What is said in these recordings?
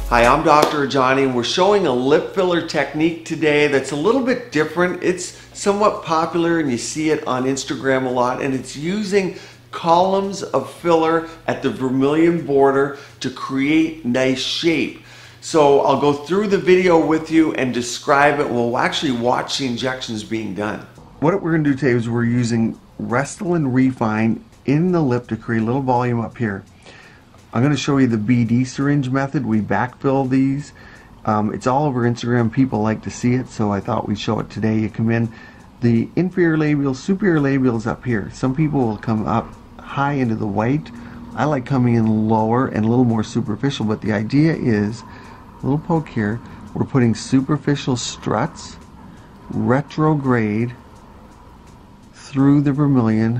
Hi, I'm Dr. Rajani and we're showing a lip filler technique today that's a little bit different. It's somewhat popular and you see it on Instagram a lot, and it's using columns of filler at the vermilion border to create nice shape. So I'll go through the video with you and describe it. We'll actually watch the injections being done. What we're going to do today is we're using Restylane Refine in the lip to create a little volume up here. I'm going to show you the BD syringe method. We backfill these. It's all over Instagram. People like to see it, so I thought we'd show it today. You come in, the inferior labial, superior labial is up here. Some people will come up high into the white. I like coming in lower and a little more superficial, but the idea is, a little poke here, we're putting superficial struts, retrograde, through the vermilion,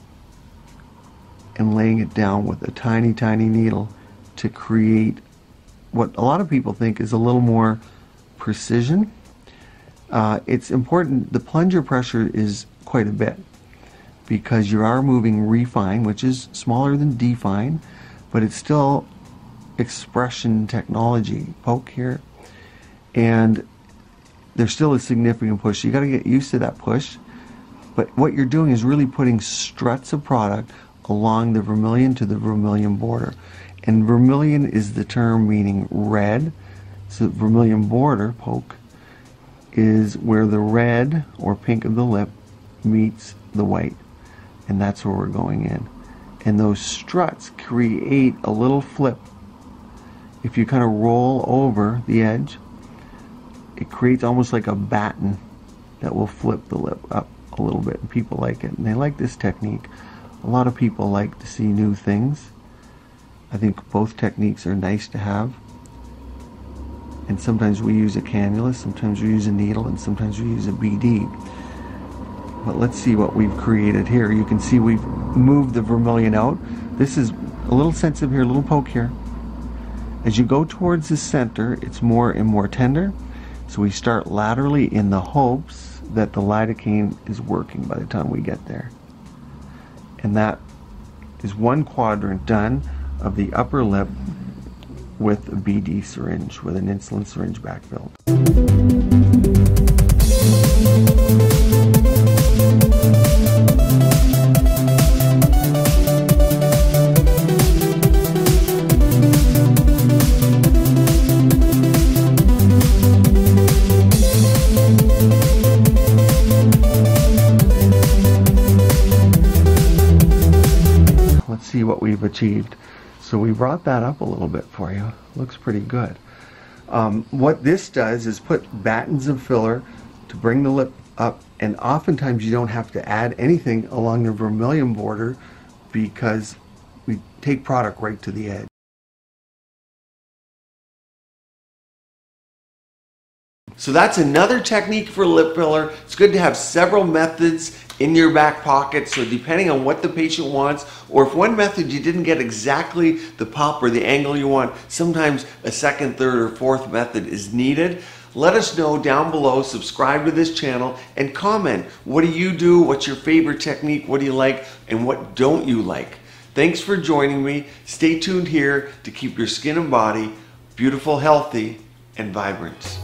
and laying it down with a tiny needle to create what a lot of people think is a little more precision. It's important, the plunger pressure is quite a bit because you are moving refine, which is smaller than define, but it's still expression technology. Poke here, and there's still a significant push. You got to get used to that push, but what you're doing is really putting struts of product along the vermilion to the vermilion border. And vermilion is the term meaning red. So vermilion border, poke, is where the red or pink of the lip meets the white. And that's where we're going in. And those struts create a little flip. If you kind of roll over the edge, it creates almost like a batten that will flip the lip up a little bit. And people like it. And they like this technique. A lot of people like to see new things. I think both techniques are nice to have. And sometimes we use a cannula, sometimes we use a needle, and sometimes we use a BD. But let's see what we've created here. You can see we've moved the vermilion out. This is a little sensitive here, a little poke here. As you go towards the center, it's more and more tender. So we start laterally in the hopes that the lidocaine is working by the time we get there. And that is one quadrant done of the upper lip with a BD syringe, with an insulin syringe backfilled. See what we've achieved. So we brought that up a little bit for you. Looks pretty good. What this does is put battens of filler to bring the lip up, and oftentimes you don't have to add anything along the vermilion border because we take product right to the edge. So that's another technique for lip filler. It's good to have several methods in your back pocket, so depending on what the patient wants, or if one method you didn't get exactly the pop or the angle you want, sometimes a second, third, or fourth method is needed. Let us know down below, subscribe to this channel, and comment. What do you do? What's your favorite technique? What do you like? And what don't you like? Thanks for joining me. Stay tuned here to keep your skin and body beautiful, healthy, and vibrant.